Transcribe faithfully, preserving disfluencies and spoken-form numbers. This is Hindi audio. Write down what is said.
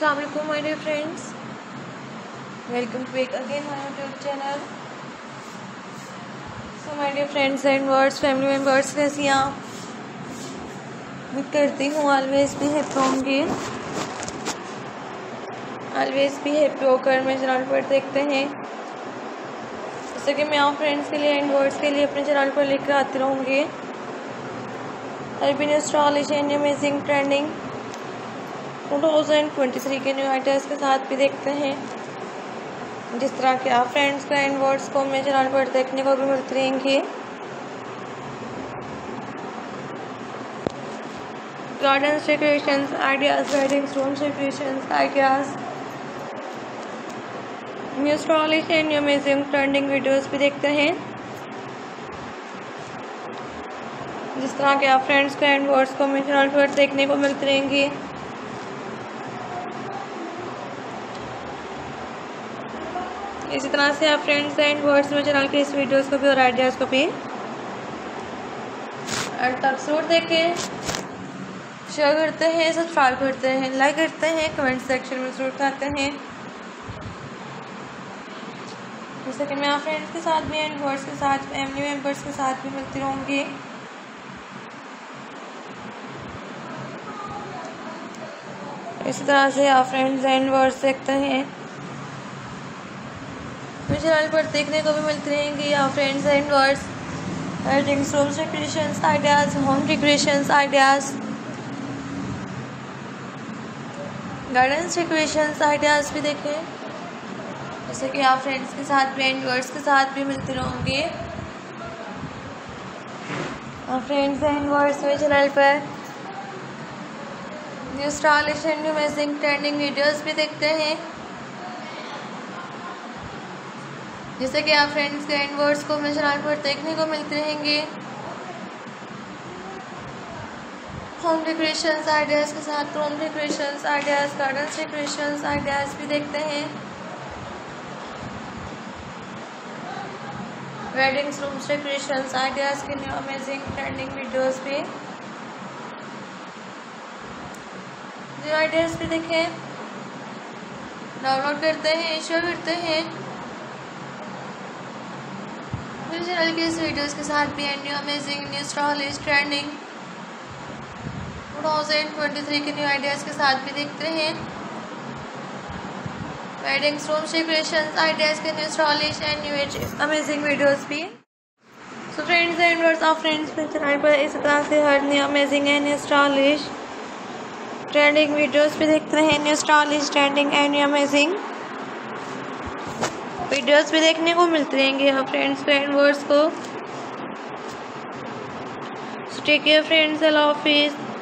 अस्सलाम वालेकुम my dear friends, welcome back again my YouTube channel. So my dear friends and words family members, कैसी आप? उम्मीद करती हूँ ऑलवेज भी हैप्पी होंगे, ऑलवेज भी हैप्पी होकर मेरे चैनल पर देखते हैं। जैसे कि मैं आप फ्रेंड्स के लिए एंड वर्ड्स के लिए अपने चैनल पर लेकर आती रहूँगी। अरबी astrology and amazing trending two thousand twenty three के न्यू आइडियाज़ के साथ भी देखते हैं। जिस तरह के आप फ्रेंड्स का एंड वर्ड्स को मेरे चैनल पर देखने को भी मिलती रहेंगी। Gardens decorations ideas, weddings rooms decorations ideas, new astrology and new amazing trending videos भी देखते हैं। जिस तरह के आप फ्रेंड्स का एंड वर्ड्स को मेरे चैनल पर देखने को मिलती रहेंगी। इसी तरह से आप फ्रेंड्स एंड वर्ड्स में चैनल के इस वीडियोस को भी और आइडियाज़ को भी एंड तक जरूर देखें, शेयर करते हैं, सब्सक्राइब करते हैं, लाइक करते हैं, कमेंट सेक्शन में जरूर बताते हैं। जैसे कि मैं आप फ्रेंड्स के साथ भी एंड वर्ड्स के साथ फैमिली मेम्बर्स के साथ भी मिलती रहूँगी। इसी तरह से आप फ्रेंड्स एंड वर्ड्स देखते हैं, मेरे चैनल पर देखने को भी मिलती रहेंगी। आप friends and words weddings rooms decorations ideas, home decorations ideas, gardens decorations ideas भी देखें। जैसे कि आप फ्रेंड्स के साथ भी एंड वर्ड्स के साथ भी मिलते रहोगे। आप फ्रेंड्स एंड वर्ड्स मेरे चैनल पर new astrology and amazing trending videos भी देखते हैं। जैसे कि आप फ्रेंड्स के एंड वर्ड्स को मेरे चैनल पर देखने को मिलते रहेंगे। होम डेकोरेशंस आइडियाज़ के साथ room decorations ideas, gardens decorations ideas भी देखते हैं। वेडिंग्स रूम्स डेकोरेशंस आइडियाज़ के न्यू अमेजिंग ट्रेंडिंग वीडियोस भी न्यू आइडियाज़ भी देखें, डाउनलोड करते हैं, शेयर करते हैं। मेरे चैनल के इस वीडियोस के साथ भी and new amazing new astrology trending two thousand twenty three के न्यू आइडियाज़ के साथ भी देखते हैं। वेडिंग्स रूम्स डेकोरेशंस आइडियाज़ के new astrology and new amazing videos भी। So friends and words of friends मेरे चैनल पर इस तरह से हर new amazing and new astrology trending videos भी देखते हैं। New astrology trending and new amazing videos भी देखने को मिलते रहेंगे आप फ्रेंड्स एंड वर्ड्स को। सो टेक केयर फ्रेंड्स, अल्लाह हाफिज़।